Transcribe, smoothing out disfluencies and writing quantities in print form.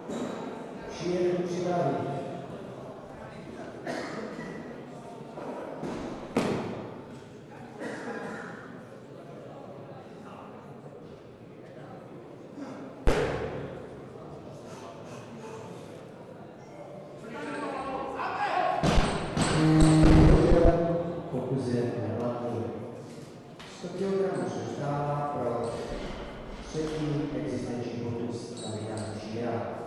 Přijedu připravit. Pokus je nehlavný. 100 kg zůstává pro třetí existenční pokus na vydání šíra.